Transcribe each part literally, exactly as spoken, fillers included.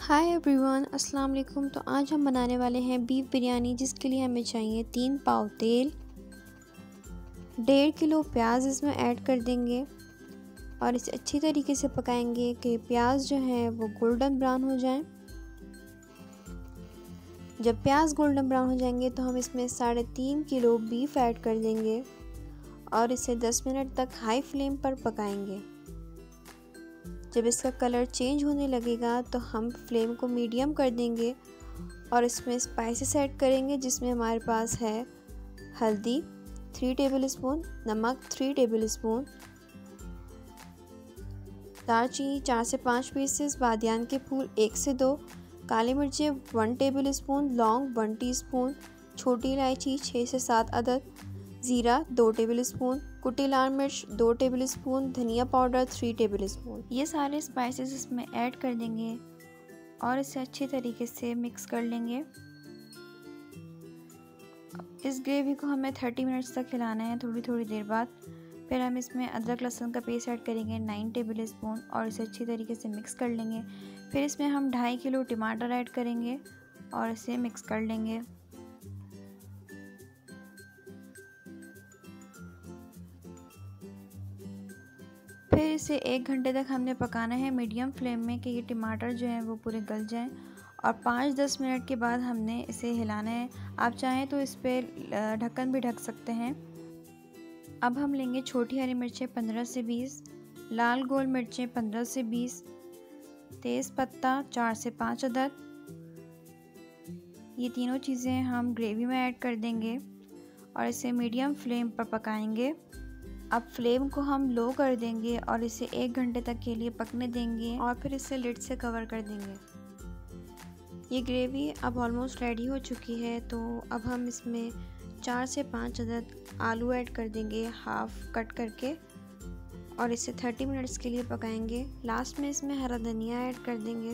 Hi everyone, अस्सलाम वालेकुम। तो आज हम बनाने वाले हैं बीफ बिरयानी, जिसके लिए हमें चाहिए तीन पाव तेल, डेढ़ किलो प्याज इसमें ऐड कर देंगे और इसे अच्छी तरीके से पकाएंगे कि प्याज जो है वो गोल्डन ब्राउन हो जाए। जब प्याज गोल्डन ब्राउन हो जाएंगे तो हम इसमें साढ़े तीन किलो बीफ ऐड कर देंगे और इसे दस मिनट तक हाई फ्लेम पर पकाएंगे। जब इसका कलर चेंज होने लगेगा तो हम फ्लेम को मीडियम कर देंगे और इसमें स्पाइसेस ऐड करेंगे, जिसमें हमारे पास है हल्दी थ्री टेबल स्पून, नमक थ्री टेबल स्पून, दालचीनी चार से पाँच पीसेस, बादियान के फूल एक से दो, काली मिर्चें वन टेबल स्पून, लौंग वन टीस्पून, छोटी इलायची छः से सात अदद, ज़ीरा दो टेबल स्पून, कुटी लाल मिर्च दो टेबल स्पून, धनिया पाउडर थ्री टेबल स्पून। ये सारे स्पाइसेस इसमें ऐड कर देंगे और इसे अच्छी तरीके से मिक्स कर लेंगे। इस ग्रेवी को हमें तीस मिनट्स तक हिलाना है थोड़ी थोड़ी देर बाद। फिर हम इसमें अदरक लहसुन का पेस्ट ऐड करेंगे नाइन टेबल स्पून और इसे अच्छी तरीके से मिक्स कर लेंगे। फिर इसमें हम ढाई किलो टमाटर ऐड करेंगे और इसे मिक्स कर लेंगे। फिर इसे एक घंटे तक हमने पकाना है मीडियम फ्लेम में कि ये टमाटर जो है वो पूरे गल जाएं और पाँच दस मिनट के बाद हमने इसे हिलाना है। आप चाहें तो इस पर ढक्कन भी ढक सकते हैं। अब हम लेंगे छोटी हरी मिर्चें पंद्रह से बीस, लाल गोल मिर्चें पंद्रह से बीस, तेज़ पत्ता चार से पाँच अदद। ये तीनों चीज़ें हम ग्रेवी में ऐड कर देंगे और इसे मीडियम फ्लेम पर पकाएंगे। अब फ्लेम को हम लो कर देंगे और इसे एक घंटे तक के लिए पकने देंगे और फिर इसे लिड से कवर कर देंगे। ये ग्रेवी अब ऑलमोस्ट रेडी हो चुकी है, तो अब हम इसमें चार से पाँच अदद आलू ऐड कर देंगे हाफ कट करके और इसे तीस मिनट्स के लिए पकाएंगे। लास्ट में इसमें हरा धनिया ऐड कर देंगे।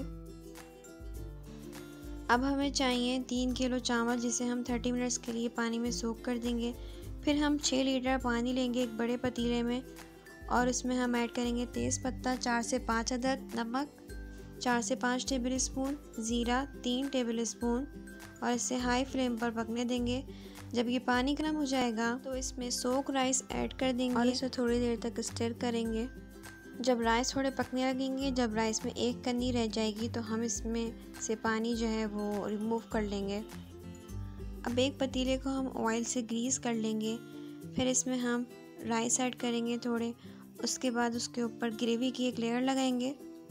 अब हमें चाहिए तीन किलो चावल, जिसे हम तीस मिनट्स के लिए पानी में सोक कर देंगे। फिर हम छः लीटर पानी लेंगे एक बड़े पतीले में और इसमें हम ऐड करेंगे तेज़ पत्ता चार से पाँच अदद, नमक चार से पाँच टेबल स्पून, ज़ीरा तीन टेबल स्पून और इसे हाई फ्लेम पर पकने देंगे। जब ये पानी गर्म हो जाएगा तो इसमें सोक राइस ऐड कर देंगे और इसे थोड़ी देर तक स्टर करेंगे। जब राइस थोड़े पकने लगेंगे, जब राइस में एक कन्नी रह जाएगी तो हम इसमें से पानी जो है वो रिमूव कर लेंगे। अब एक पतीले को हम ऑयल से ग्रीस कर लेंगे। फिर इसमें हम राइस ऐड करेंगे थोड़े, उसके बाद उसके ऊपर ग्रेवी की एक लेयर लगाएंगे।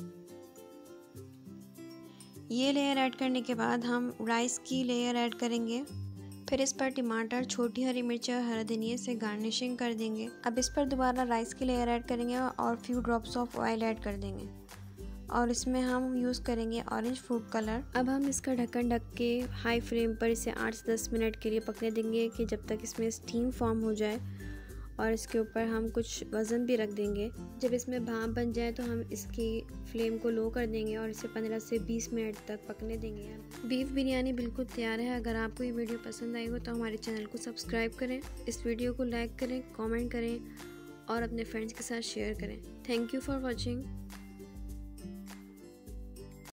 ये लेयर ऐड करने के बाद हम राइस की लेयर ऐड करेंगे। फिर इस पर टमाटर, छोटी हरी मिर्च और हरा धनिया से गार्निशिंग कर देंगे। अब इस पर दोबारा राइस की लेयर ऐड करेंगे और few drops of oil add कर देंगे और इसमें हम यूज़ करेंगे ऑरेंज फूड कलर। अब हम इसका ढक्कन ढक के हाई फ्लेम पर इसे आठ से दस मिनट के लिए पकने देंगे कि जब तक इसमें स्टीम फॉर्म हो जाए और इसके ऊपर हम कुछ वज़न भी रख देंगे। जब इसमें भाप बन जाए तो हम इसकी फ्लेम को लो कर देंगे और इसे पंद्रह से बीस मिनट तक पकने देंगे। बीफ बिरयानी बिल्कुल तैयार है। अगर आपको ये वीडियो पसंद आई हो तो हमारे चैनल को सब्सक्राइब करें, इस वीडियो को लाइक करें, कॉमेंट करें और अपने फ्रेंड्स के साथ शेयर करें। Thank you for watching.